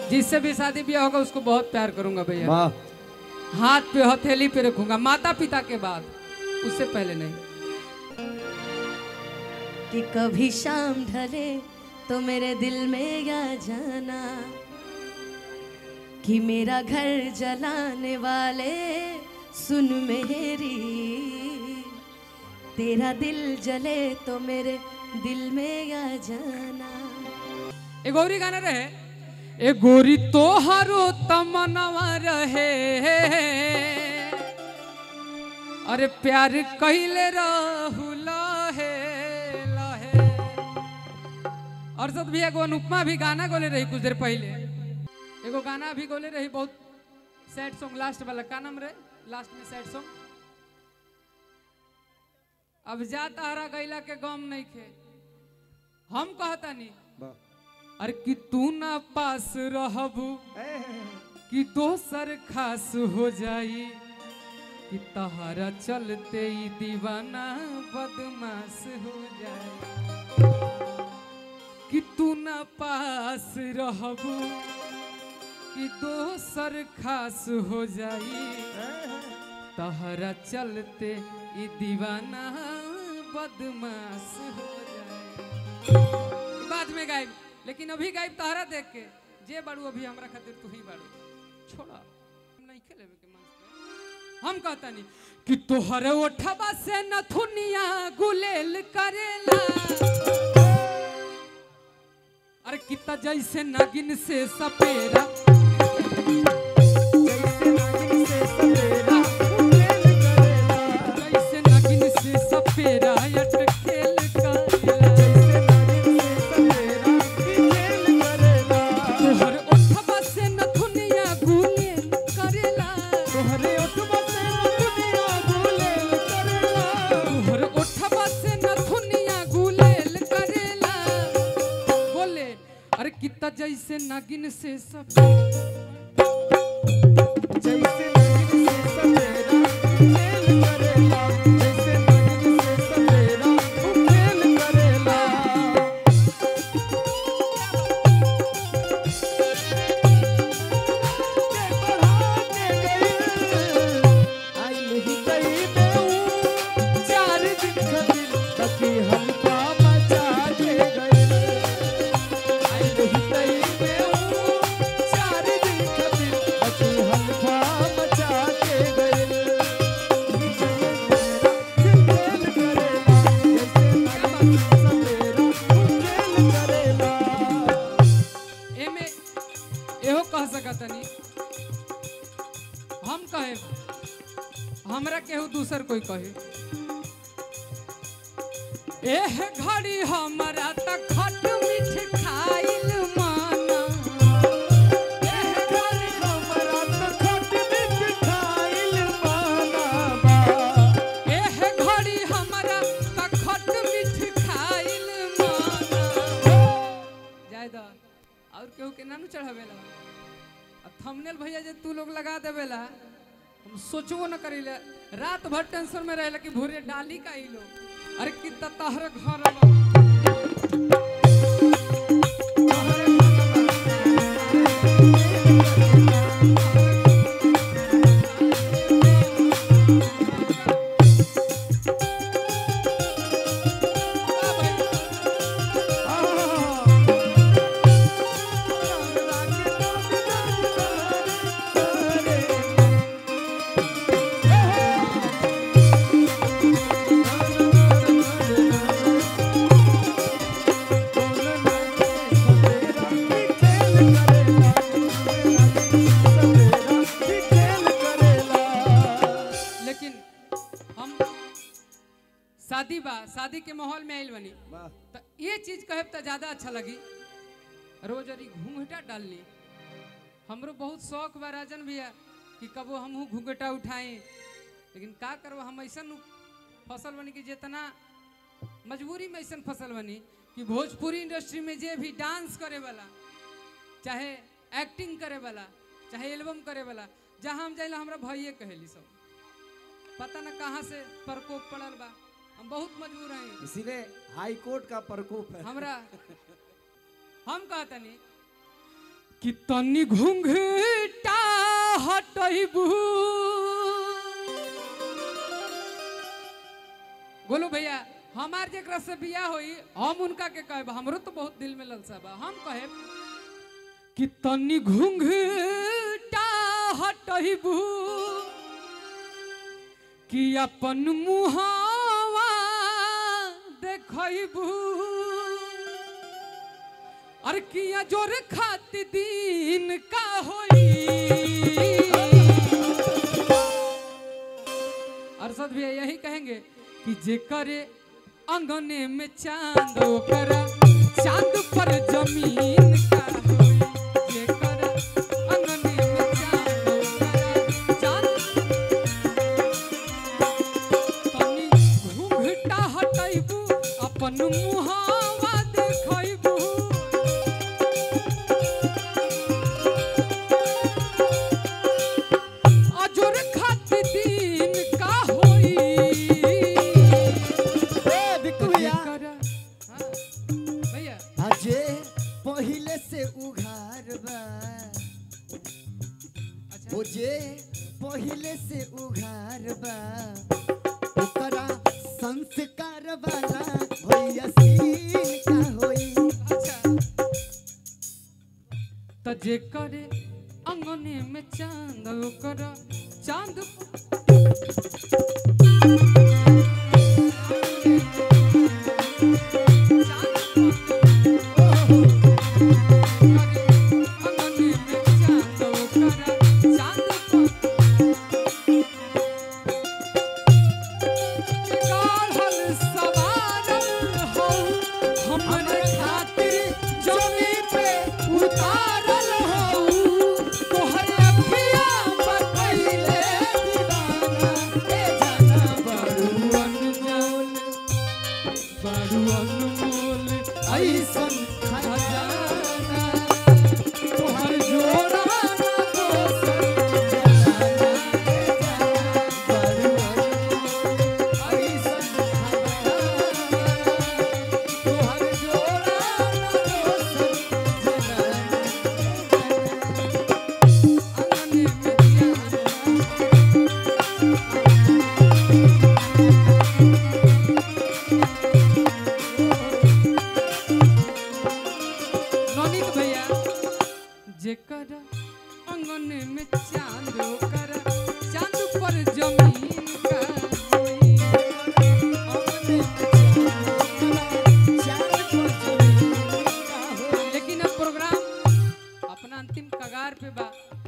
जिससे भी शादी ब्याह होगा उसको बहुत प्यार करूंगा भैया, हाथ पे हथेली पे रखूंगा, माता पिता के बाद, उससे पहले नहीं। कि कभी शाम ढले तो मेरे दिल में आ जाना, कि मेरा घर जलाने वाले सुन मेरी, तेरा दिल जले तो मेरे दिल में आ जाना। एक गौरी गाना रहे, ए गोरी तोहरो तमनवा रहे, अरे प्यार कइले रहू लहे लहे। और सब भी एगो अनुपमा भी गाना गोले रही कुछ देर पहले, एगो गाना भी गोले रही बहुत सैड सॉन्ग लास्ट वाला, का नाम रहे लास्ट में सैड सॉन्ग, अब जा तारा गैला के गम नहीं खे, हम कहता नहीं अरे कि तू ना पास रहबू कि दोसर खास हो जाई, कि तहारा चलते ही दीवाना बदमाश हो जाए, कि तू ना पास रहबू कि दोसर खास हो जाई, तहारा चलते ही दीवाना बदमाश हो जाए। बाद में गायब, लेकिन अभी गायब तहरा देख के जे बाड़ू अभी हमरा खातिर तू ही बाड़ू, छोड़ा नहीं खेले के मंच पे। हम कहता नहीं कि तोहरे ओठबा से नथुनिया गुलेल करेला, अरे कितना जैसे नागिन से सपेरा, जैसे नागिन से सपेरा अटकेल जैसे नागिन से सब, जैसे नागिन से सपेरा खेल करेला, जैसे नागिन से सपेरा खेल करेला। आई नहीं कहीं मैं चार दिन खातिर ताकि हल्का मचा दे गए, हम कहे हमरा केहू दूसर कोई कहे, एह घड़ी हमरा तक खट मीठ खाइल माना, एह घड़ी हमरा तक खट मीठ खाइल माना, एह घड़ी हमरा तक खट मीठ खाइल माना। जायदा और केहू के नानू चढ़ावेला, थंबनेल भैया जे तू लोग लगा देवेला, हम सोचबो न करिले, रात भर टेंशन में रहेला कि भोरे डाली का ही लोग, अरे कि तहर घर शादी के माहौल में आइल बनी तो ये चीज कहे तो ज्यादा अच्छा लगी, रोज अरी घूंघटा डालनी, हमरो बहुत शौक बा राजन भैया कि कबो हम घूंघटा उठाएं, लेकिन का करबो हम ऐसा फसल बनी कि जितना मजबूरी में ऐसा फसल बनी कि भोजपुरी इंडस्ट्री में जे भी डांस करे वाला, चाहे एक्टिंग करे वाला, चाहे एल्बम करे वाला, जहाँ हम जाइला हमरा भैया कहेली सब, पता न कहाँ से प्रकोप पड़ल बा, हम बहुत मजबूर हैं, इसीलिए हाई कोर्ट का प्रकोप है हमरा। हम कहता नहीं कि तनी घूंघटा हटैबू। बोलो भैया हमार जेकरा से बियाह होई हम उनका के कहब, हमरो तो बहुत दिल में ललसा बा, हम कहब कि तनी घूंघटा हटैबू कि अपन मुहावा देखैबू। अरे किया जोर खाती दिन का होई। अरशद भैया यही कहेंगे कि जेकरे अंगने में चांद ओकरा चांद पर जमीन का होई। जेकरा अंगने में चांद ओकरा चांद। तनी घूंघटा हटैबू अपन मुहावा देखैबू। अजोर खाती दिन का होई। अजे पहिले से उघार बा। ओ जे पहिले से उघार बा ओकरा संस्कार वाला भैया सीन का होई। त जेकरे अंगने में चांद ओकरा चांद जेकरा अंगने में चांद ओकरा चांद पर जमीन का होई। लेकिन अब प्रोग्राम अपना अंतिम कगार पे बा।